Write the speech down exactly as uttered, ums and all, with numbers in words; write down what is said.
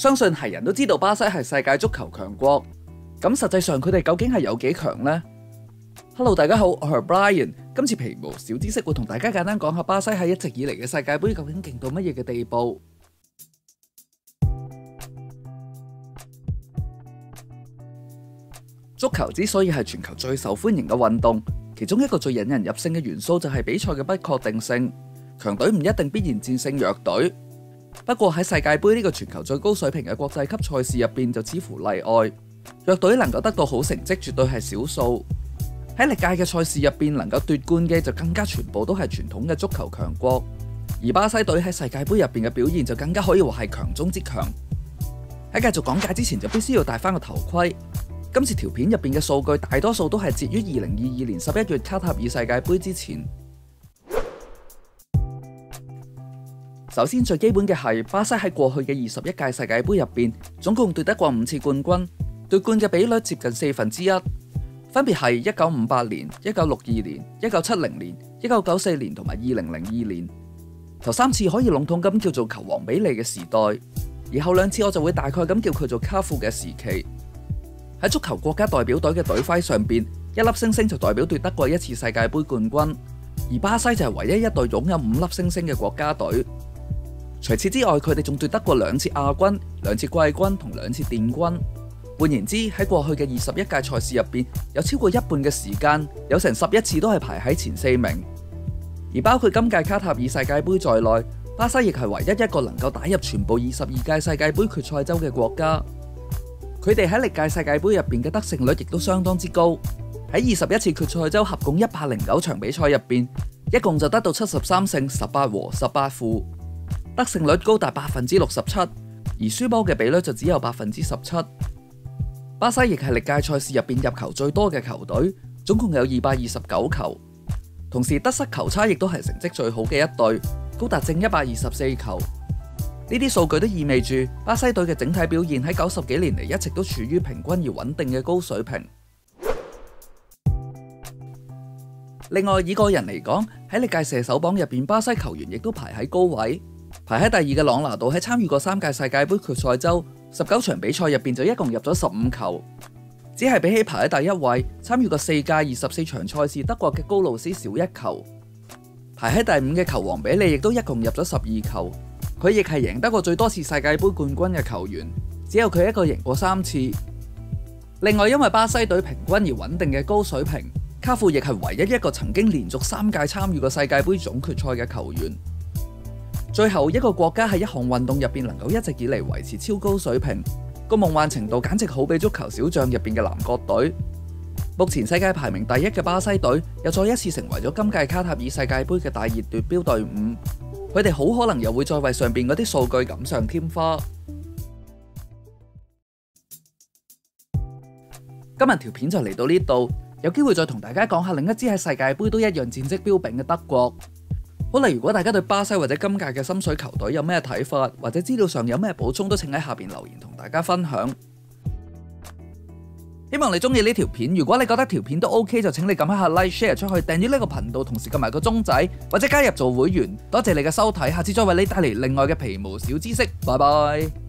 相信係人都知道巴西係世界足球強國，咁實際上佢哋究竟係有幾強呢？ Hello， 大家好，我係 Brian。今次皮毛小知識會同大家簡單講下巴西喺一直以嚟嘅世界盃究竟勁到乜嘢嘅地步。足球之所以係全球最受歡迎嘅運動，其中一個最引人入勝嘅元素就係比賽嘅不確定性。強隊唔一定必然戰勝弱隊。不過喺世界盃呢個全球最高水平嘅國際級賽事入邊就似乎例外，弱隊能夠得到好成績絕對係少數。喺歷屆嘅賽事入邊能夠奪冠嘅就更加全部都係傳統嘅足球強國，而巴西隊喺世界盃入邊嘅表現就更加可以話係強中之強。喺繼續講解之前就必須要戴翻個頭盔。今次條片入邊嘅數據大多數都係截於二零二二年十一月卡塔爾世界盃之前。首先最基本嘅係巴西喺過去嘅二十一屆世界盃入邊，總共奪得過五次冠軍，奪冠嘅比率接近四分之一，分別係一九五八年、一九六二年、一九七零年、一九九四年同埋二零零二年。頭三次可以籠統咁叫做球王比利嘅時代，而後兩次我就會大概咁叫佢做卡富嘅時期。喺足球國家代表隊嘅隊徽上邊，一粒星星就代表奪得過一次世界盃冠軍，而巴西就係唯一一隊擁有五粒星星嘅國家隊。除此之外，佢哋仲奪得過兩次亞軍、兩次季軍同兩次殿軍。換言之，喺過去嘅二十一屆賽事入邊，有超過一半嘅時間，有成十一次都係排喺前四名。而包括今屆卡塔爾世界盃在內，巴西亦係唯一一個能夠打入全部二十二屆世界盃決賽周嘅國家。佢哋喺歷屆世界盃入邊嘅得勝率亦都相當之高。喺二十一次決賽周合共一百零九場比賽入邊，一共就得到七十三勝、十八和、十八負。得勝率高達百分之六十七，而輸波嘅比率就只有百分之十七。巴西亦係歷屆賽事入邊入球最多嘅球隊，總共有二百二十九球。同時得失球差亦都係成績最好嘅一隊，高達正一百二十四球。呢啲數據都意味住巴西隊嘅整體表現喺九十幾年嚟一直都處於平均而穩定嘅高水平。另外以個人嚟講，喺歷屆射手榜入邊，巴西球員亦都排喺高位。排喺第二嘅朗拿度喺參與過三屆世界盃決賽周，十九場比賽入邊就一共入咗十五球，只係比起排喺第一位參與過四屆二十四場賽事德國嘅高路斯少一球。排喺第五嘅球王比利亦都一共入咗十二球，佢亦係贏得過最多次世界盃冠軍嘅球員，只有佢一個贏過三次。另外因為巴西隊平均而穩定嘅高水平，卡富亦係唯一一個曾經連續三屆參與過世界盃總決賽嘅球員。最後一個國家喺一項運動入邊能夠一直以嚟維持超高水平，個夢幻程度簡直好比足球小將入邊嘅南國隊。目前世界排名第一嘅巴西隊又再一次成為咗今屆卡塔爾世界盃嘅大熱奪標隊伍，佢哋好可能又會再為上邊嗰啲數據錦上添花。今日條片就嚟到呢度，有機會再同大家講下另一支喺世界盃都一樣戰績彪炳嘅德國。好啦，如果大家對巴西或者今屆嘅心水球隊有咩睇法，或者資料上有咩補充，都請喺下邊留言同大家分享。希望你中意呢條片，如果你覺得條片都 OK， 就請你撳一下 like share 出去，訂閱呢個頻道，同時撳埋個鐘仔，或者加入做會員。多謝你嘅收睇，下次再為你帶嚟另外嘅皮毛小知識。拜拜。